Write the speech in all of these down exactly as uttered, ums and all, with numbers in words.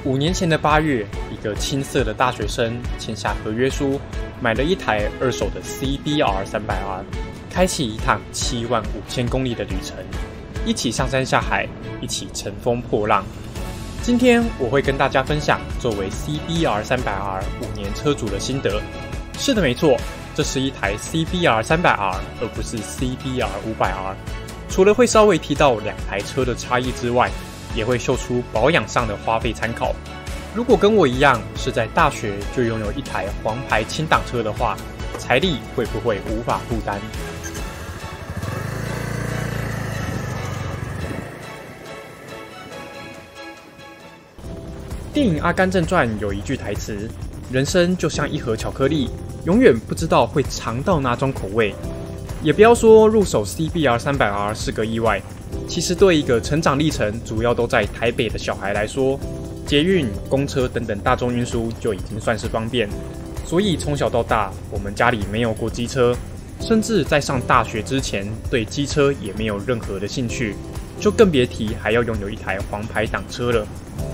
五年前的八月，一个青涩的大学生签下合约书，买了一台二手的 C B R 三百 R， 开启一趟七万五千公里的旅程，一起上山下海，一起乘风破浪。今天我会跟大家分享作为 C B R 三百 R 五年车主的心得。是的，没错，这是一台 C B R 三百 R， 而不是 C B R 五百 R。除了会稍微提到两台车的差异之外，也会秀出保养上的花费参考。如果跟我一样是在大学就拥有一台黄牌轻档车的话，财力会不会无法负担？电影《阿甘正传》有一句台词：人生就像一盒巧克力，永远不知道会尝到哪种口味。也不要说入手 C B R 三百 R 是个意外，其实对一个成长历程主要都在台北的小孩来说，捷运、公车等等大众运输就已经算是方便。所以从小到大，我们家里没有过机车，甚至在上大学之前对机车也没有任何的兴趣，就更别提还要拥有一台黄牌挡车了。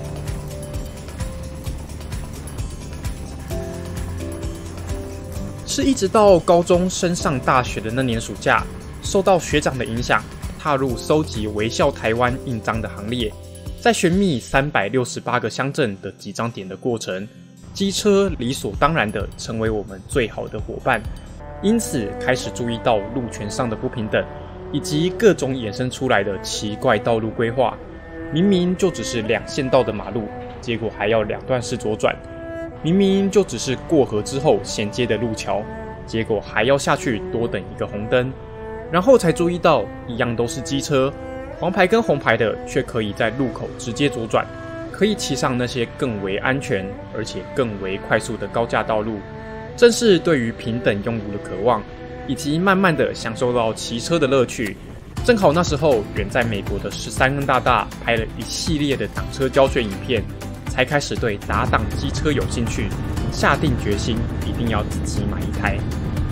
是一直到高中升上大学的那年暑假，受到学长的影响，踏入收集微笑台湾印章的行列。在寻觅三百六十八个乡镇的集章点的过程，机车理所当然的成为我们最好的伙伴，因此开始注意到路权上的不平等，以及各种衍生出来的奇怪道路规划。明明就只是两线道的马路，结果还要两段式左转。明明就只是过河之后衔接的路桥，结果还要下去多等一个红灯。然后才注意到，一样都是机车，黄牌跟红牌的却可以在路口直接左转，可以骑上那些更为安全而且更为快速的高架道路。正是对于平等拥有的渴望，以及慢慢的享受到骑车的乐趣。正好那时候远在美国的十三根大大拍了一系列的挡车教学影片，才开始对打挡机车有兴趣，下定决心一定要自己买一台。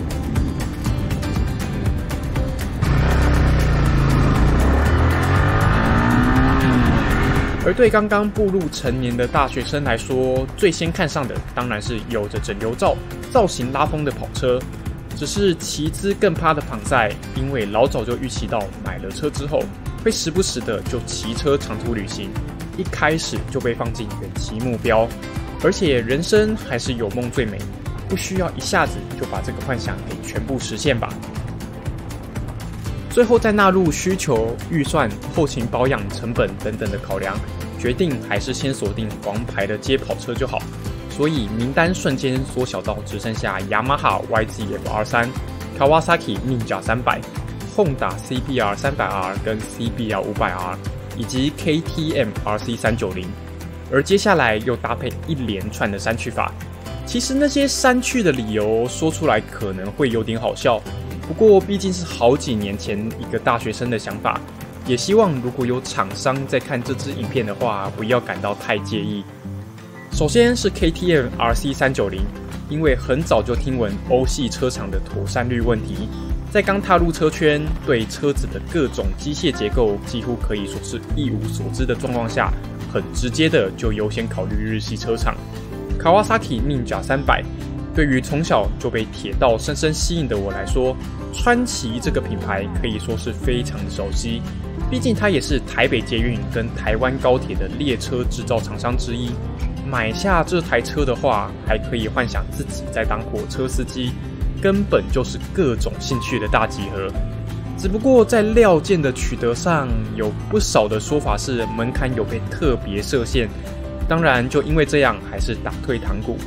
而对刚刚步入成年的大学生来说，最先看上的当然是有着整流罩、造型拉风的跑车。只是骑姿更趴的旁赛，因为老早就预期到买了车之后，会时不时的就骑车长途旅行。一开始就被放进远期目标，而且人生还是有梦最美，不需要一下子就把这个幻想给全部实现吧。最后再纳入需求、预算、后勤保养成本等等的考量，决定还是先锁定黄牌的街跑车就好。所以名单瞬间缩小到只剩下雅马哈 Y Z F R 三、Kawasaki Ninja 三百、Honda C B R 三百 R 跟 C B R 五百 R。以及 K T M R C 三九零，而接下来又搭配一连串的删去法。其实那些删去的理由说出来可能会有点好笑，不过毕竟是好几年前一个大学生的想法，也希望如果有厂商在看这支影片的话，不要感到太介意。首先是 K T M R C 三九零，因为很早就听闻欧系车厂的妥善率问题。在刚踏入车圈，对车子的各种机械结构几乎可以说是一无所知的状况下，很直接的就优先考虑日系车厂。Kawasaki Ninja 三百，对于从小就被铁道深深吸引的我来说，川崎这个品牌可以说是非常的熟悉，毕竟它也是台北捷运跟台湾高铁的列车制造厂商之一。买下这台车的话，还可以幻想自己在当火车司机。根本就是各种兴趣的大集合，只不过在料件的取得上，有不少的说法是门槛有被特别设限。当然，就因为这样，还是打退堂鼓。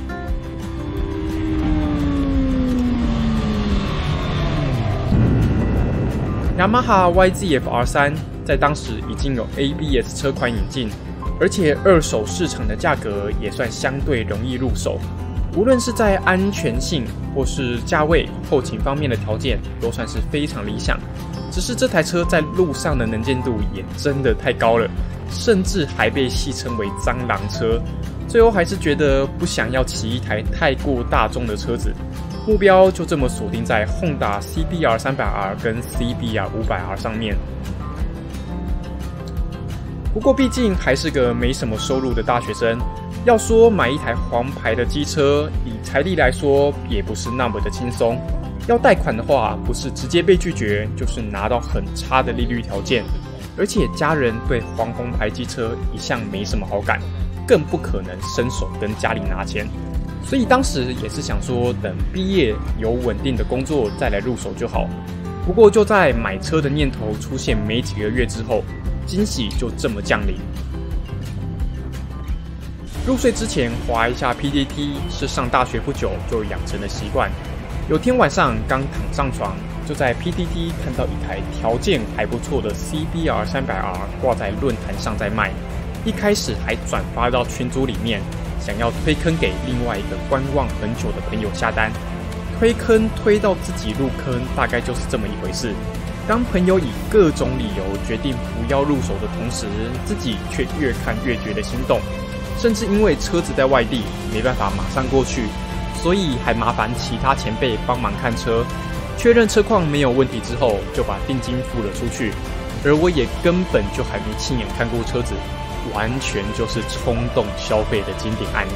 雅马哈 Y Z F R 三在当时已经有 A B S 车款引进，而且二手市场的价格也算相对容易入手。无论是在安全性或是价位、后勤方面的条件，都算是非常理想。只是这台车在路上的能见度也真的太高了，甚至还被戏称为蟑螂车。最后还是觉得不想要骑一台太过大众的车子，目标就这么锁定在 Honda C B R 三百 R 跟 C B R 五百 R 上面。不过毕竟还是个没什么收入的大学生， 要说买一台黄牌的机车，以财力来说也不是那么的轻松。要贷款的话，不是直接被拒绝，就是拿到很差的利率条件。而且家人对黄红牌机车一向没什么好感，更不可能伸手跟家里拿钱。所以当时也是想说，等毕业有稳定的工作再来入手就好。不过就在买车的念头出现没几个月之后，惊喜就这么降临。入睡之前滑一下 P T T 是上大学不久就养成的习惯。有天晚上刚躺上床，就在 P T T 看到一台条件还不错的 C B R 三百 R 挂在论坛上在卖。一开始还转发到群组里面，想要推坑给另外一个观望很久的朋友下单。推坑推到自己入坑，大概就是这么一回事。当朋友以各种理由决定不要入手的同时，自己却越看越觉得心动，甚至因为车子在外地没办法马上过去，所以还麻烦其他前辈帮忙看车，确认车况没有问题之后，就把定金付了出去。而我也根本就还没亲眼看过车子，完全就是冲动消费的经典案例。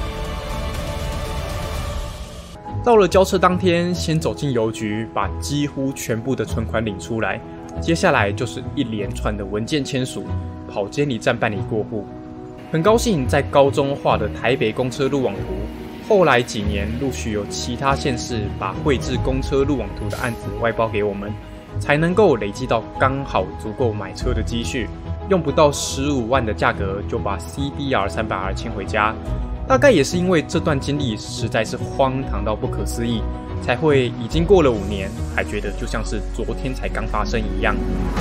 到了交车当天，先走进邮局，把几乎全部的存款领出来，接下来就是一连串的文件签署，跑监理站办理过户。很高兴在高中画的台北公车路网图，后来几年陆续有其他县市把绘制公车路网图的案子外包给我们，才能够累积到刚好足够买车的积蓄，用不到十五万的价格就把 C B R 三百 R 牵回家。大概也是因为这段经历实在是荒唐到不可思议，才会已经过了五年，还觉得就像是昨天才刚发生一样。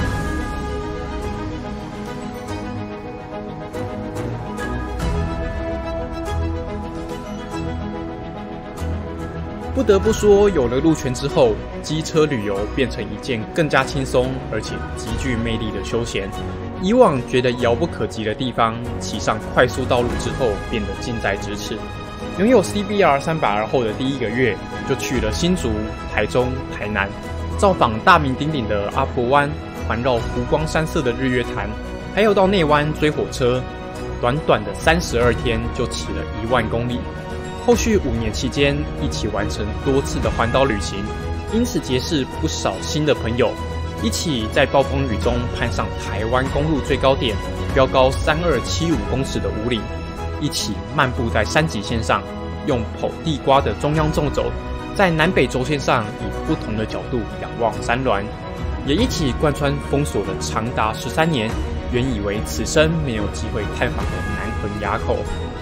不得不说，有了路权之后，机车旅游变成一件更加轻松而且极具魅力的休闲。以往觉得遥不可及的地方，骑上快速道路之后变得近在咫尺。拥有 C B R 三百 R 后的第一个月，就去了新竹、台中、台南，造访大名鼎鼎的阿婆湾，环绕湖光山色的日月潭，还有到内湾追火车。短短的三十二天就骑了一万公里。后续五年期间，一起完成多次的环岛旅行，因此结识不少新的朋友。一起在暴风雨中攀上台湾公路最高点，标高三二七五公尺的五岭，一起漫步在山脊线上，用跑地瓜的中央纵走，在南北轴线上以不同的角度仰望山峦，也一起贯穿封锁了长达十三年，原以为此生没有机会探访的南横垭口。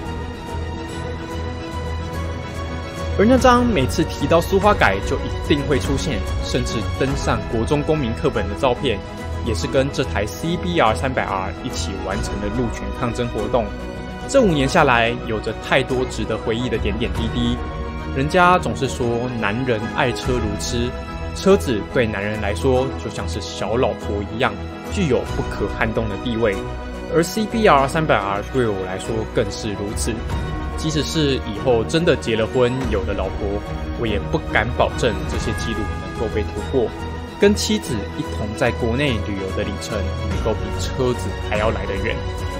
而那张每次提到苏花改就一定会出现，甚至登上国中公民课本的照片，也是跟这台 C B R 三百 R 一起完成的路权抗争活动。这五年下来，有着太多值得回忆的点点滴滴。人家总是说男人爱车如痴，车子对男人来说就像是小老婆一样，具有不可撼动的地位。而 C B R 三百 R 对我来说更是如此。即使是以后真的结了婚，有了老婆，我也不敢保证这些记录能够被突破。跟妻子一同在国内旅游的里程，能够比车子还要来得远。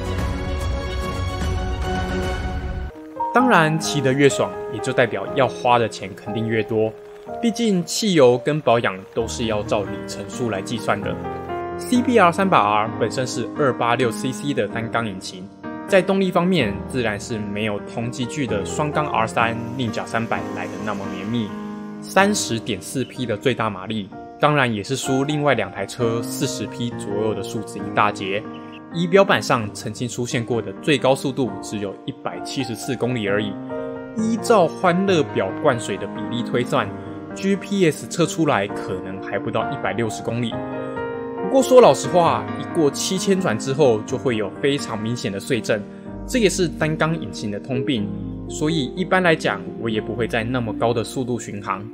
当然，骑得越爽，也就代表要花的钱肯定越多。毕竟汽油跟保养都是要照里程数来计算的。C B R 三百 R 本身是 二百八十六 C C 的单缸引擎。在动力方面，自然是没有同级距的双缸 R 三 令甲三百来的那么绵密， 三十点四匹的最大马力，当然也是输另外两台车四十匹左右的数字一大截。仪表板上曾经出现过的最高速度只有一百七十四公里而已，依照欢乐表灌水的比例推算， G P S 测出来可能还不到一百六十公里。不过说老实话，一过七千转之后就会有非常明显的碎震，这也是单缸引擎的通病，所以一般来讲我也不会在那么高的速度巡航。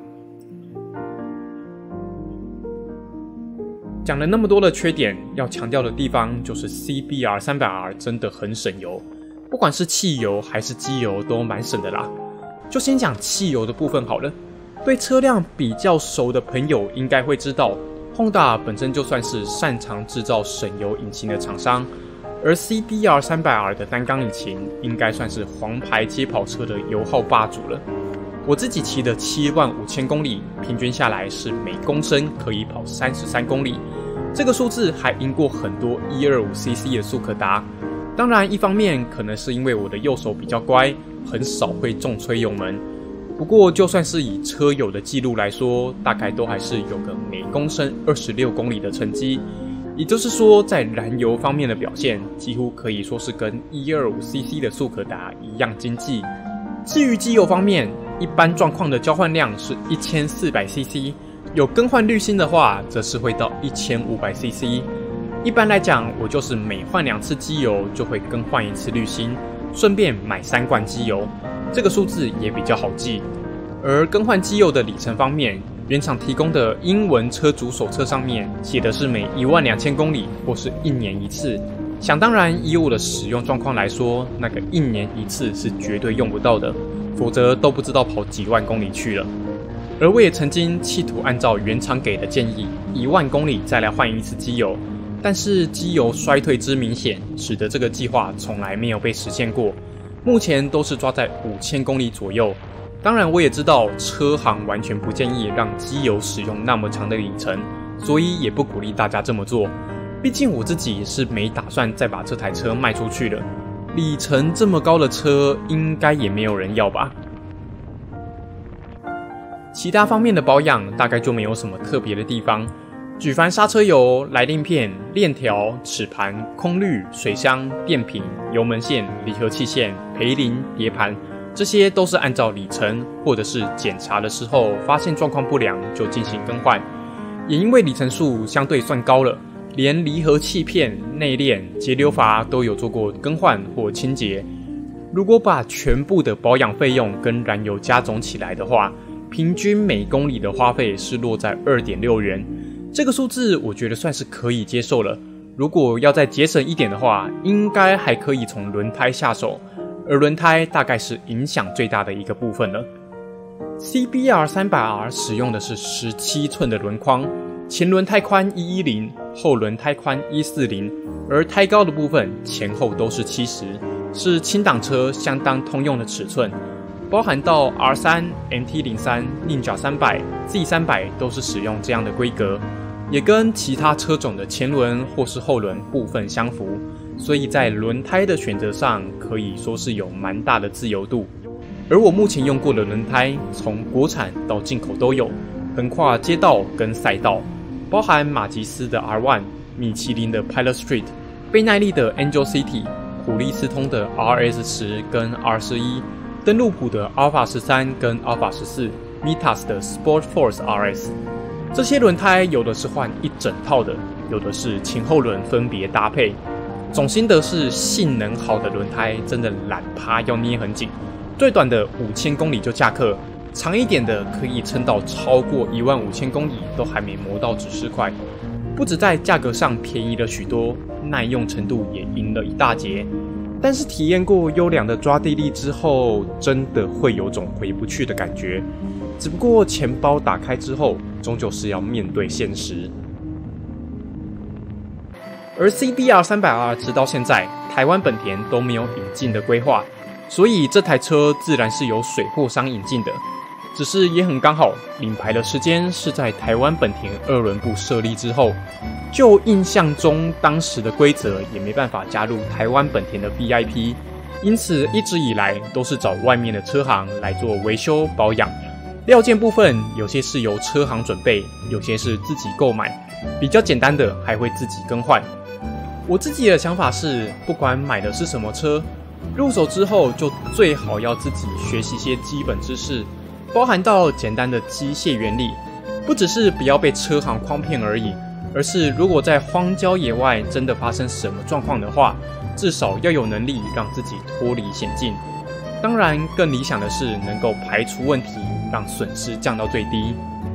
讲了那么多的缺点，要强调的地方就是 C B R 三百 R 真的很省油，不管是汽油还是机油都蛮省的啦。就先讲汽油的部分好了，对车辆比较熟的朋友应该会知道，Honda 本身就算是擅长制造省油引擎的厂商， 而 C B R 三百 R 的单缸引擎应该算是黄牌街跑车的油耗霸主了。我自己骑的七万五千公里，平均下来是每公升可以跑三十三公里，这个数字还赢过很多 一二五 C C 的速可达。当然，一方面可能是因为我的右手比较乖，很少会重催油门。不过，就算是以车友的记录来说，大概都还是有个每公升二十六公里的成绩。也就是说，在燃油方面的表现，几乎可以说是跟一二五 C C 的速可达一样经济。至于机油方面，一般状况的交换量是一千四百 C C， 有更换滤芯的话，则是会到一千五百 C C。一般来讲，我就是每换两次机油就会更换一次滤芯，顺便买三罐机油，这个数字也比较好记。而更换机油的里程方面，原厂提供的英文车主手册上面写的是每一万两千公里或是一年一次。想当然，以我的使用状况来说，那个一年一次是绝对用不到的，否则都不知道跑几万公里去了。而我也曾经企图按照原厂给的建议，一万公里再来换一次机油，但是机油衰退之明显，使得这个计划从来没有被实现过。目前都是抓在五千公里左右。当然，我也知道车行完全不建议让机油使用那么长的里程，所以也不鼓励大家这么做。毕竟我自己是没打算再把这台车卖出去了，里程这么高的车应该也没有人要吧。其他方面的保养大概就没有什么特别的地方，举凡刹车油、来令片、链条、齿盘、空滤、水箱、电瓶、油门线、离合器线、培林、碟盘，这些都是按照里程或者是检查的时候发现状况不良就进行更换。也因为里程数相对算高了，连离合器片、内链、节流阀都有做过更换或清洁。如果把全部的保养费用跟燃油加总起来的话，平均每公里的花费是落在 二点六元。这个数字我觉得算是可以接受了。如果要再节省一点的话，应该还可以从轮胎下手，而轮胎大概是影响最大的一个部分了。C B R 三百 R 使用的是十七寸的轮框，前轮胎宽一百一十，后轮胎宽一百四十，而胎高的部分前后都是七十，是轻档车相当通用的尺寸。包含到 R 三、M T 零三、Ninja 三百、Z 三百都是使用这样的规格，也跟其他车种的前轮或是后轮部分相符，所以在轮胎的选择上可以说是有蛮大的自由度。而我目前用过的轮胎，从国产到进口都有，横跨街道跟赛道，包含马吉斯的 R 一、米其林的 Pilot Street、倍耐力的 Angel City、普利司通的 R S 十 跟 R 十一、登陆谱的 Alpha 十三跟 Alpha 十四、Mitas 的 Sport Force R S。 这些轮胎有的是换一整套的，有的是前后轮分别搭配。总心得是性能好的轮胎真的懒趴要捏很紧，最短的五千公里就下课，长一点的可以撑到超过一万五千公里都还没磨到指示块。不止在价格上便宜了许多，耐用程度也赢了一大截。但是体验过优良的抓地力之后，真的会有种回不去的感觉。只不过钱包打开之后，终究是要面对现实。而 C B R 三百 R 直到现在，台湾本田都没有引进的规划，所以这台车自然是由水货商引进的。只是也很刚好，领牌的时间是在台湾本田二轮部设立之后。就印象中，当时的规则也没办法加入台湾本田的 V I P， 因此一直以来都是找外面的车行来做维修保养。料件部分有些是由车行准备，有些是自己购买，比较简单的还会自己更换。我自己的想法是，不管买的是什么车，入手之后就最好要自己学习些基本知识，包含到简单的机械原理，不只是不要被车行诓骗而已，而是如果在荒郊野外真的发生什么状况的话，至少要有能力让自己脱离险境。当然，更理想的是能够排除问题，让损失降到最低。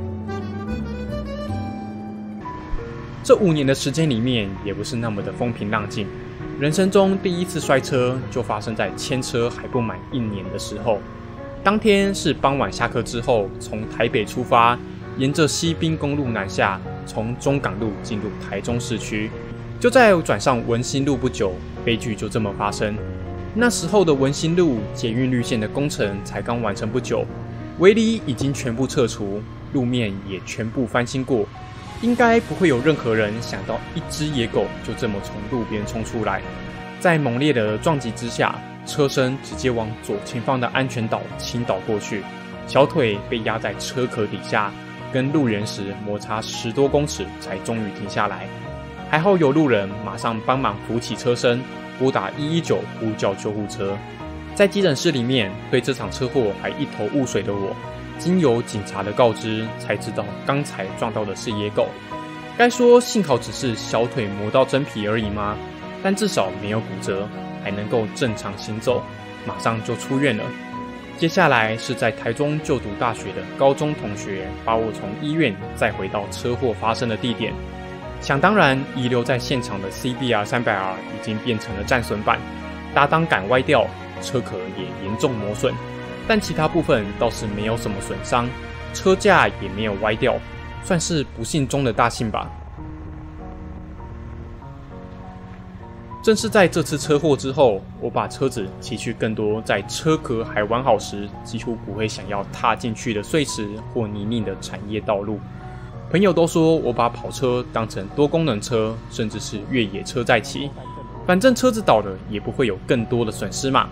这五年的时间里面，也不是那么的风平浪静。人生中第一次摔车就发生在牵车还不满一年的时候。当天是傍晚下课之后，从台北出发，沿着西滨公路南下，从中港路进入台中市区。就在转上文心路不久， 悲剧就这么发生。那时候的文心路捷运绿线的工程才刚完成不久，围篱已经全部撤除，路面也全部翻新过，应该不会有任何人想到一只野狗就这么从路边冲出来。在猛烈的撞击之下，车身直接往左前方的安全岛倾倒过去，小腿被压在车壳底下，跟路缘时摩擦十多公尺才终于停下来。还好有路人马上帮忙扶起车身，拨打一一九呼叫救护车。在急诊室里面，对这场车祸还一头雾水的我，经由警察的告知，才知道刚才撞到的是野狗。该说幸好只是小腿磨到真皮而已吗？但至少没有骨折，还能够正常行走，马上就出院了。接下来是在台中就读大学的高中同学，把我从医院再回到车祸发生的地点。想当然，遗留在现场的 C B R 三百 R 已经变成了战损版，搭档杆歪掉，车壳也严重磨损，但其他部分倒是没有什么损伤，车架也没有歪掉，算是不幸中的大幸吧。正是在这次车祸之后，我把车子骑去更多在车壳还完好时几乎不会想要踏进去的碎石或泥泞的产业道路。朋友都说我把跑车当成多功能车，甚至是越野车在骑，反正车子倒了也不会有更多的损失嘛。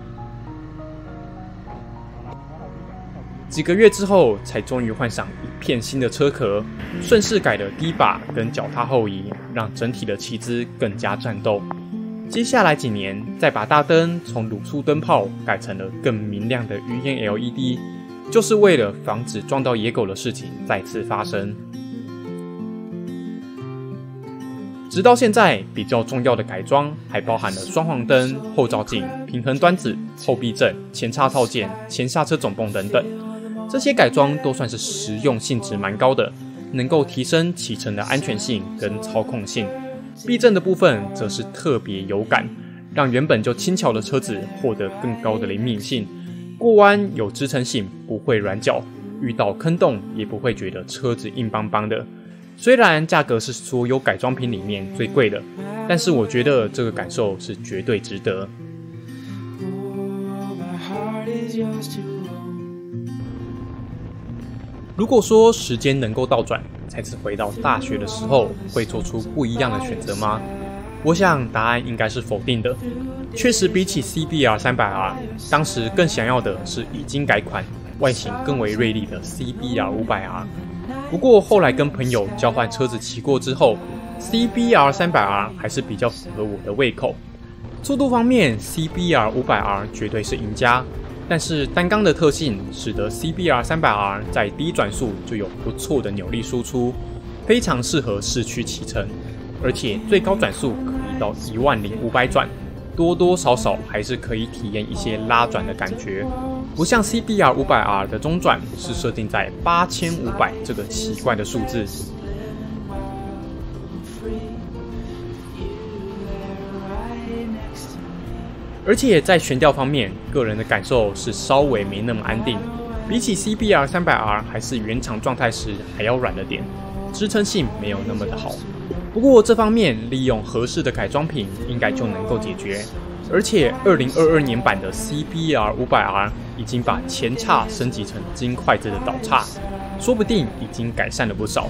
几个月之后，才终于换上一片新的车壳，顺势改了低把跟脚踏后移，让整体的骑姿更加战斗。接下来几年，再把大灯从卤素灯泡改成了更明亮的鱼眼 L E D， 就是为了防止撞到野狗的事情再次发生。直到现在，比较重要的改装还包含了双黄灯、后照镜、平衡端子、后避震、前叉套件、前刹车总泵等等。这些改装都算是实用性质蛮高的，能够提升骑乘的安全性跟操控性。避震的部分则是特别有感，让原本就轻巧的车子获得更高的灵敏性，过弯有支撑性，不会软脚，遇到坑洞也不会觉得车子硬邦邦的。虽然价格是所有改装品里面最贵的，但是我觉得这个感受是绝对值得。如果说时间能够倒转，再次回到大学的时候，会做出不一样的选择吗？我想答案应该是否定的。确实比起 C B R 三百 R， 当时更想要的是已经改款、外形更为锐利的 C B R 五百 R。不过后来跟朋友交换车子骑过之后， C B R 三百 R 还是比较符合我的胃口。速度方面 C B R 五百 R 绝对是赢家，但是单缸的特性使得 C B R 三百 R 在低转速就有不错的扭力输出，非常适合市区骑乘，而且最高转速可以到一万零五百转，多多少少还是可以体验一些拉转的感觉。不像 C B R 五百 R 的中转是设定在八千五百这个奇怪的数字。而且在悬吊方面，个人的感受是稍微没那么安定，比起 C B R 三百 R 还是原厂状态时还要软了点，支撑性没有那么的好。不过这方面利用合适的改装品应该就能够解决。而且二零二二年版的 C B R 五百 R 已经把前叉升级成金筷子的倒叉，说不定已经改善了不少。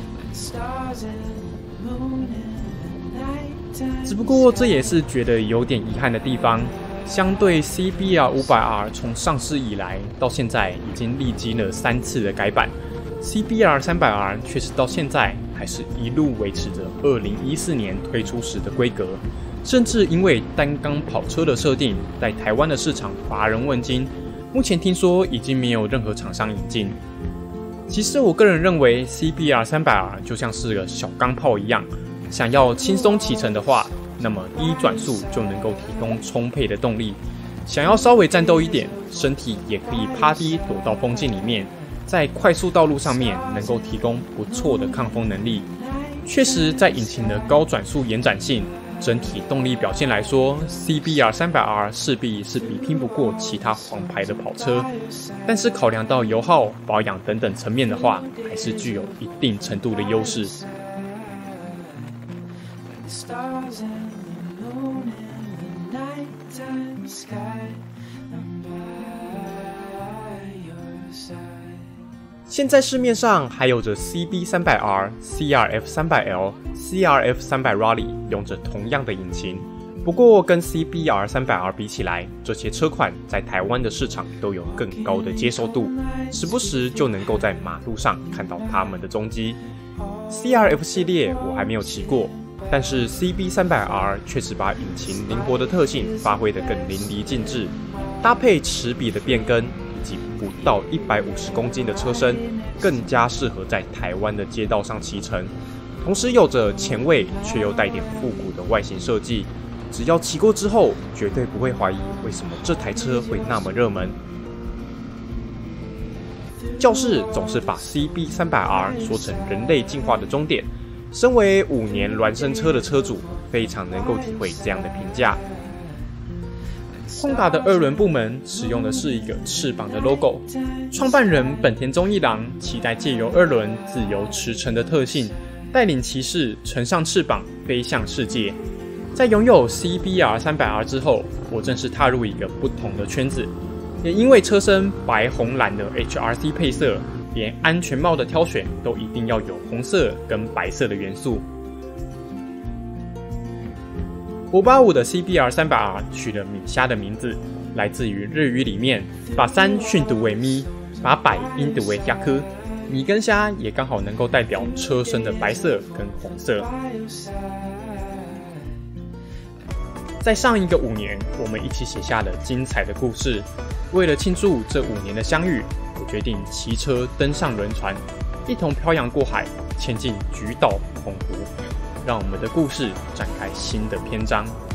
只不过这也是觉得有点遗憾的地方。相对 C B R 五百 R 从上市以来到现在已经历经了三次的改版， C B R 三百 R 却是到现在还是一路维持着二零一四年推出时的规格，甚至因为单缸跑车的设定，在台湾的市场乏人问津，目前听说已经没有任何厂商引进。其实我个人认为 C B R 三百 R 就像是个小钢炮一样，想要轻松骑乘的话，那么低转速就能够提供充沛的动力，想要稍微战斗一点，身体也可以趴低躲到风镜里面，在快速道路上面能够提供不错的抗风能力。确实在引擎的高转速延展性、整体动力表现来说， C B R 三百 R 势必是比拼不过其他黄牌的跑车，但是考量到油耗、保养等等层面的话，还是具有一定程度的优势。 现在市面上还有着 C B 三百 R、C R F 三百 L、C R F 三百 Rally 用着同样的引擎，不过跟 C B R 三百 R 比起来，这些车款在台湾的市场都有更高的接受度，时不时就能够在马路上看到它们的踪迹。C R F 系列我还没有骑过，但是 C B 三百 R 确实把引擎灵活的特性发挥得更淋漓尽致，搭配齿比的变更以及不到一百五十公斤的车身，更加适合在台湾的街道上骑乘。同时有着前卫却又带点复古的外形设计，只要骑过之后，绝对不会怀疑为什么这台车会那么热门。教室总是把 C B 三百 R 说成人类进化的终点，身为五年孪生车的车主，非常能够体会这样的评价。Honda 的二轮部门使用的是一个翅膀的 logo， 创办人本田宗一郎期待借由二轮自由驰骋的特性，带领骑士乘上翅膀飞向世界。在拥有 C B R 三百 R 之后，我正式踏入一个不同的圈子，也因为车身白红蓝的 H R C 配色，连安全帽的挑选都一定要有红色跟白色的元素。五八五的 C B R 三百 R 取了米虾的名字，来自于日语里面把三训读为咪，把百音读为亚科，米跟虾也刚好能够代表车身的白色跟红色。在上一个五年，我们一起写下了精彩的故事。为了庆祝这五年的相遇，我决定骑车登上轮船，一同漂洋过海，前进菊岛澎湖，让我们的故事展开新的篇章。